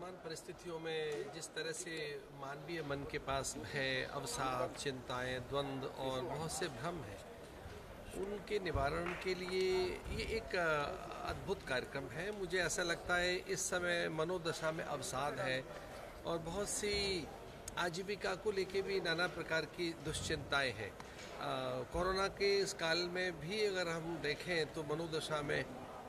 वर्तमान परिस्थितियों में जिस तरह से मानवीय मन के पास भय, अवसाद, चिंताएं, द्वंद्व और बहुत से भ्रम हैं, उनके निवारण के लिए ये एक अद्भुत कार्यक्रम है। मुझे ऐसा लगता है इस समय मनोदशा में अवसाद है और बहुत सी आजीविका को लेके भी नाना प्रकार की दुश्चिंताएं हैं। कोरोना के इस काल में भी अगर हम देखें तो मनोदशा में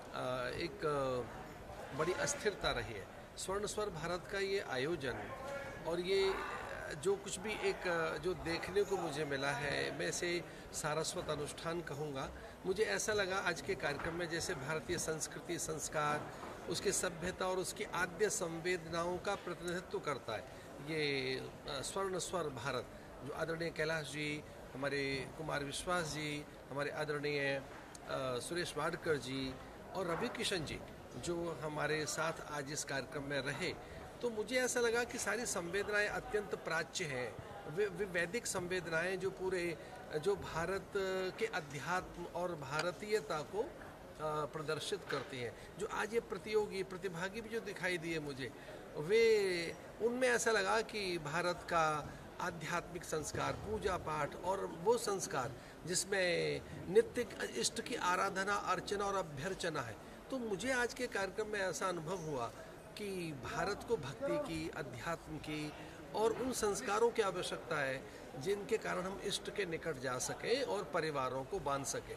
एक बड़ी अस्थिरता रही है। स्वर्ण स्वर भारत का ये आयोजन और ये जो कुछ भी एक जो देखने को मुझे मिला है, मैं इसे सारस्वत अनुष्ठान कहूँगा। मुझे ऐसा लगा आज के कार्यक्रम में जैसे भारतीय संस्कृति, संस्कार, उसकी सभ्यता और उसकी आद्य संवेदनाओं का प्रतिनिधित्व करता है ये स्वर्ण स्वर भारत, जो आदरणीय कैलाश जी, हमारे कुमार विश्वास जी, हमारे आदरणीय सुरेश वाडकर जी और रवि किशन जी जो हमारे साथ आज इस कार्यक्रम में रहे। तो मुझे ऐसा लगा कि सारी संवेदनाएं अत्यंत प्राच्य हैं, वे वैदिक संवेदनाएं जो भारत के अध्यात्म और भारतीयता को प्रदर्शित करती हैं। जो आज ये प्रतिभागी भी जो दिखाई दिए मुझे, वे उनमें ऐसा लगा कि भारत का आध्यात्मिक संस्कार, पूजा पाठ और वो संस्कार जिसमें नित्य इष्ट की आराधना, अर्चना और अभ्यर्चना है। तो मुझे आज के कार्यक्रम में ऐसा अनुभव हुआ कि भारत को भक्ति की, अध्यात्म की और उन संस्कारों की आवश्यकता है जिनके कारण हम इष्ट के निकट जा सकें और परिवारों को बांध सकें।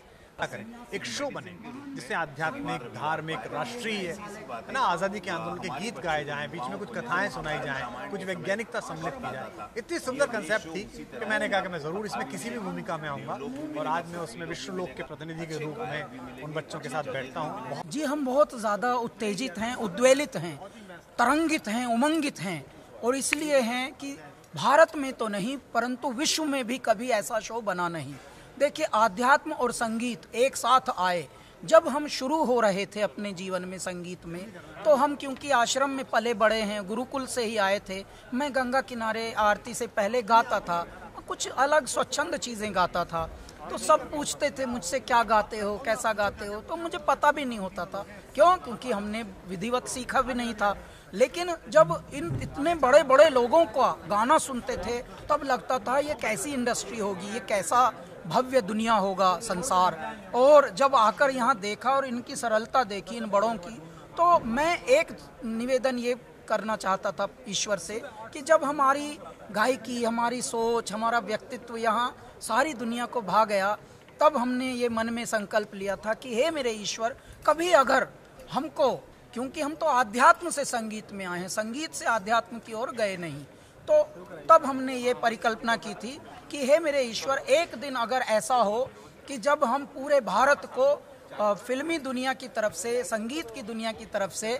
एक शो बने जिससे आध्यात्मिक, धार्मिक, राष्ट्रीय है ना, आज़ादी के आंदोलन के गीत गाए जाएं, बीच में कुछ कथाएं सुनाई जाएं, कुछ वैज्ञानिकता सम्मिलित की जाए। इतनी सुंदर कंसेप्ट थी कि मैंने कहा कि मैं ज़रूर इसमें किसी भी भूमिका में आऊँगा और आज मैं उसमें विश्वलोक के प्रतिनिधि के रूप में उन बच्चों के साथ बैठता हूँ। जी, हम बहुत ज़्यादा उत्तेजित हैं, उद्वेलित हैं, तरंगित हैं, उमंगित हैं और इसलिए हैं कि भारत में तो नहीं परंतु विश्व में भी कभी ऐसा शो बना नहीं। देखिए, आध्यात्म और संगीत एक साथ आए। जब हम शुरू हो रहे थे अपने जीवन में संगीत में, तो हम क्योंकि आश्रम में पले बड़े हैं, गुरुकुल से ही आए थे। मैं गंगा किनारे आरती से पहले गाता था, कुछ अलग स्वच्छंद चीज़ें गाता था। तो सब पूछते थे मुझसे, क्या गाते हो, कैसा गाते हो, तो मुझे पता भी नहीं होता था। क्योंकि हमने विधिवत सीखा भी नहीं था। लेकिन जब इतने बड़े बड़े लोगों का गाना सुनते थे तब लगता था ये कैसी इंडस्ट्री होगी, ये कैसा भव्य दुनिया होगा संसार। और जब आकर यहाँ देखा और इनकी सरलता देखी इन बड़ों की, तो मैं एक निवेदन ये करना चाहता था ईश्वर से कि जब हमारी गायकी, हमारी सोच, हमारा व्यक्तित्व यहाँ सारी दुनिया को भा गया, तब हमने ये मन में संकल्प लिया था कि हे मेरे ईश्वर, कभी अगर हमको, क्योंकि हम तो आध्यात्म से संगीत में आए हैं, संगीत से आध्यात्म की ओर गए नहीं, तो तब हमने ये परिकल्पना की थी कि हे मेरे ईश्वर, एक दिन अगर ऐसा हो कि जब हम पूरे भारत को फिल्मी दुनिया की तरफ से, संगीत की दुनिया की तरफ से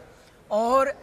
और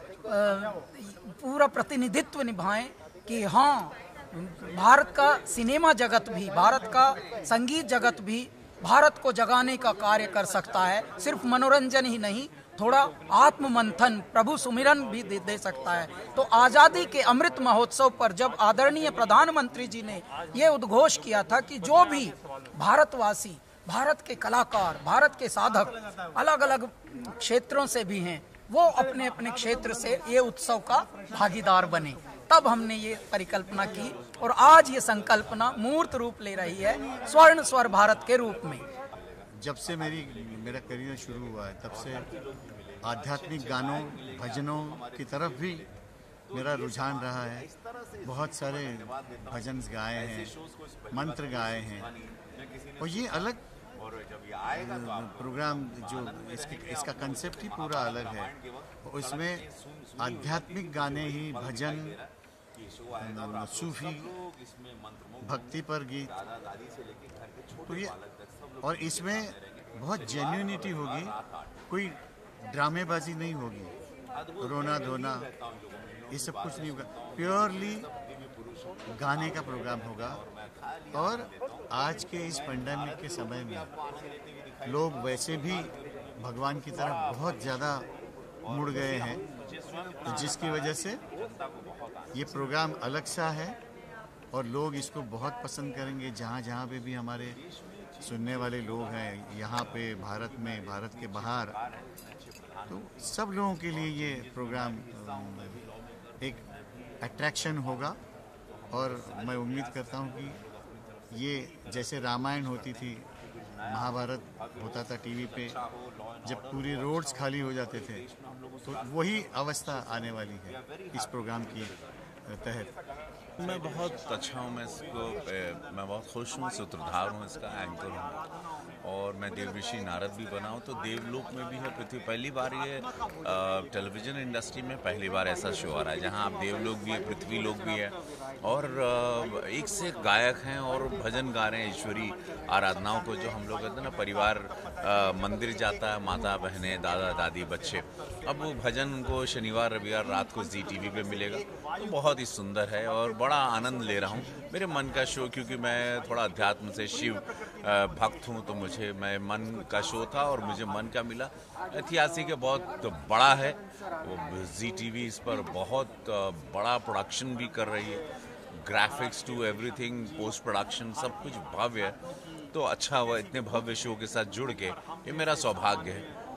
पूरा प्रतिनिधित्व निभाएं कि हाँ, भारत का सिनेमा जगत भी, भारत का संगीत जगत भी भारत को जगाने का कार्य कर सकता है। सिर्फ मनोरंजन ही नहीं, थोड़ा आत्म मंथन, प्रभु सुमिरन भी दे सकता है। तो आज़ादी के अमृत महोत्सव पर जब आदरणीय प्रधानमंत्री जी ने ये उद्घोष किया था कि जो भी भारतवासी, भारत के कलाकार, भारत के साधक अलग अलग क्षेत्रों से भी हैं, वो अपने अपने क्षेत्र से ये उत्सव का भागीदार बने, तब हमने ये परिकल्पना की और आज ये संकल्पना मूर्त रूप ले रही है स्वर्ण स्वर भारत के रूप में। जब से मेरा करियर शुरू हुआ है, तब से आध्यात्मिक गानों, भजनों की तरफ भी मेरा रुझान रहा है। बहुत सारे भजन गाए हैं, मंत्र गाए हैं और ये अलग प्रोग्राम, जो इसका कंसेप्ट ही पूरा अलग है। उसमें आध्यात्मिक गाने ही, भजन, सूफी, भक्ति पर गीत, तो ये, और इसमें बहुत जेन्युइनिटी होगी, कोई ड्रामेबाजी नहीं होगी, रोना धोना ये सब कुछ नहीं होगा, प्योरली गाने का प्रोग्राम होगा। और आज के इस पेंडेमिक के समय में लोग वैसे भी भगवान की तरफ बहुत ज़्यादा मुड़ गए हैं, तो जिसकी वजह से ये प्रोग्राम अलग सा है और लोग इसको बहुत पसंद करेंगे। जहाँ जहाँ पे भी हमारे सुनने वाले लोग हैं, यहाँ पे भारत में, भारत के बाहर, तो सब लोगों के लिए ये प्रोग्राम एक अट्रैक्शन होगा। और मैं उम्मीद करता हूँ कि ये जैसे रामायण होती थी, महाभारत होता था टीवी पे, जब पूरी रोड्स खाली हो जाते थे, तो वही अवस्था आने वाली है इस प्रोग्राम की तहत। मैं बहुत अच्छा हूँ, मैं बहुत खुश हूँ, सूत्रधार हूँ, इसका एंकर हूँ और मैं देवऋषि नारद भी बना हूँ। तो देवलोक में भी है पृथ्वी, पहली बार ये टेलीविज़न इंडस्ट्री में पहली बार ऐसा शो आ रहा है जहाँ आप देवलोक भी है, पृथ्वी लोक भी है और एक से गायक हैं और भजन गा रहे हैं ईश्वरी आराधनाओं को, जो हम लोग कहते हैं ना परिवार मंदिर जाता है, माता बहनें दादा दादी बच्चे, अब वो भजन उनको शनिवार रविवार रात को जी टीवी पे मिलेगा। तो बहुत ही सुंदर है और बड़ा आनंद ले रहा हूँ। मेरे मन का शो, क्योंकि मैं थोड़ा अध्यात्म से शिव भक्त हूँ, तो मैं मन का शो था और मुझे मन का मिला। ऐतिहासिक है, बहुत बड़ा है, वो जी टीवी इस पर बहुत बड़ा प्रोडक्शन भी कर रही है, graphics to everything, post production सब कुछ भव्य है। तो अच्छा हुआ इतने भव्य शो के साथ जुड़ के, ये मेरा सौभाग्य है।